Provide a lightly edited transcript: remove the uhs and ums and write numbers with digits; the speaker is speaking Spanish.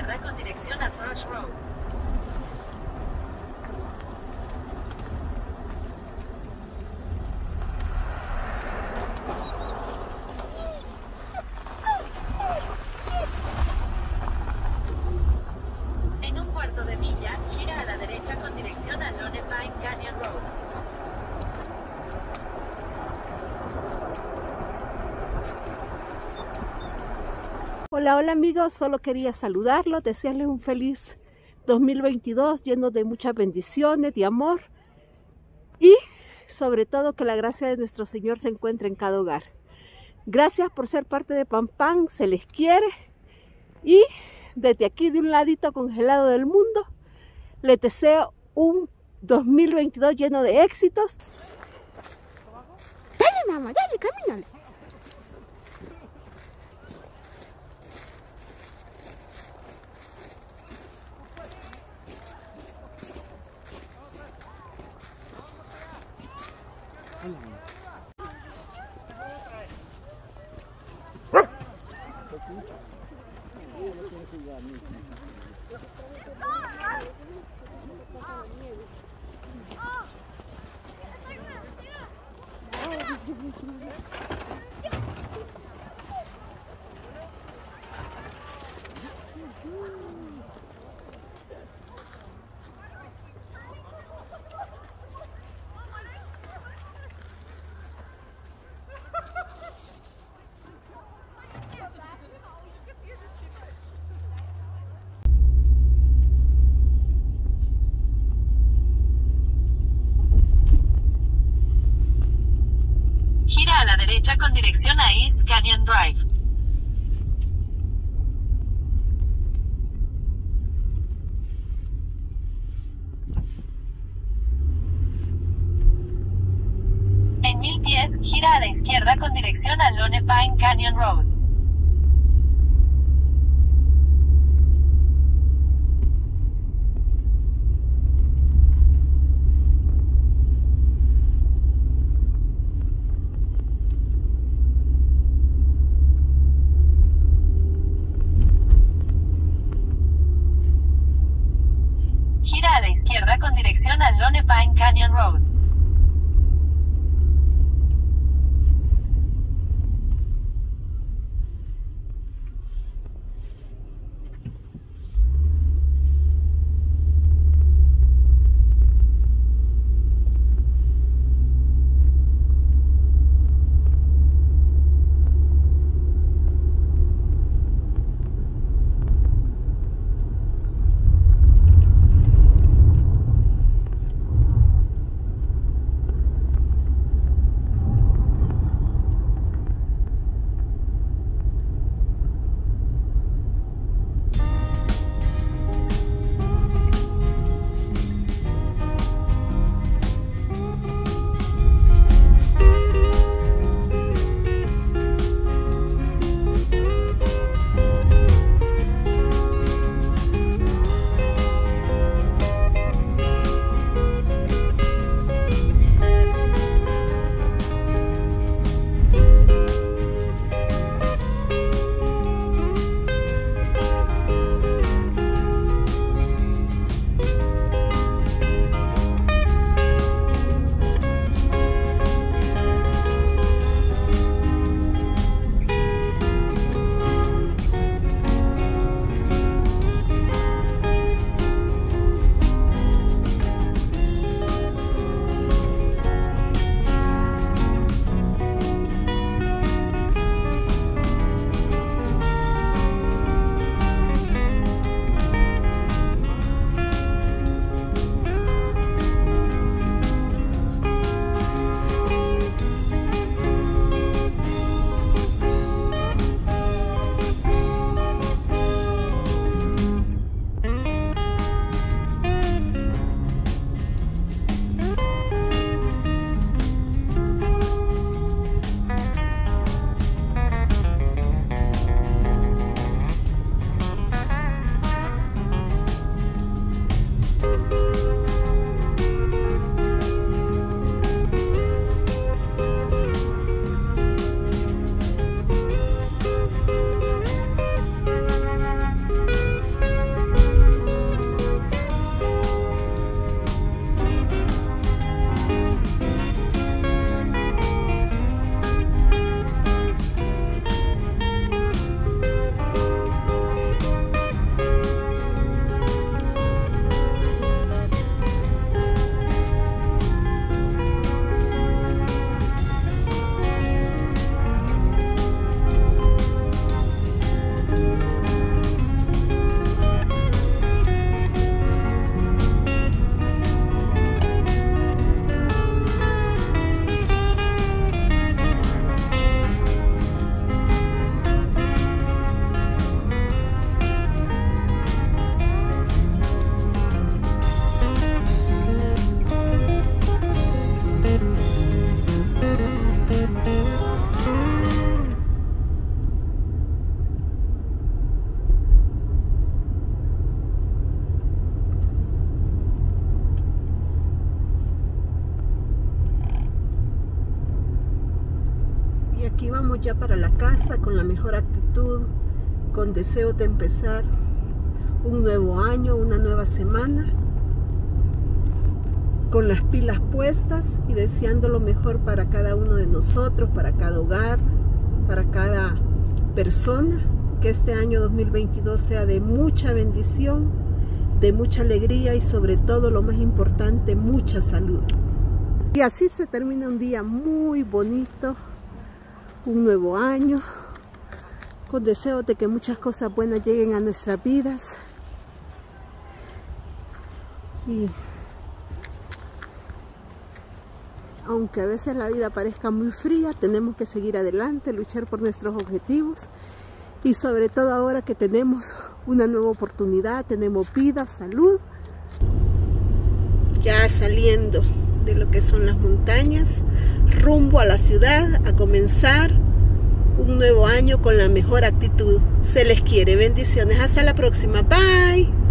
izquierda con dirección a Thrush Road. En un cuarto de milla, gira a la derecha con dirección a Lone Pine Canyon Road. Hola, hola amigos, solo quería saludarlos, desearles un feliz 2022 lleno de muchas bendiciones, de amor y sobre todo que la gracia de nuestro Señor se encuentre en cada hogar. Gracias por ser parte de Pan Pan, se les quiere y desde aquí de un ladito congelado del mundo les deseo un 2022 lleno de éxitos. Dale mamá, dale, camínale. Gira a la derecha con dirección a East Canyon Drive. En 1000 pies, gira a la izquierda con dirección a Lone Pine Canyon Road. Gira a la izquierda con dirección a Lone Pine Canyon Road. aquí vamos ya para la casa con la mejor actitud, con deseos de empezar un nuevo año, una nueva semana, con las pilas puestas y deseando lo mejor para cada uno de nosotros, para cada hogar, para cada persona. Que este año 2022 sea de mucha bendición, de mucha alegría y sobre todo, lo más importante, mucha salud. Y así se termina un día muy bonito, un nuevo año, con deseos de que muchas cosas buenas lleguen a nuestras vidas. Y aunque a veces la vida parezca muy fría, tenemos que seguir adelante, luchar por nuestros objetivos. Y sobre todo ahora que tenemos una nueva oportunidad, tenemos vida, salud. Ya saliendo de lo que son las montañas, rumbo a la ciudad, a comenzar un nuevo año con la mejor actitud. Se les quiere, bendiciones, hasta la próxima, bye.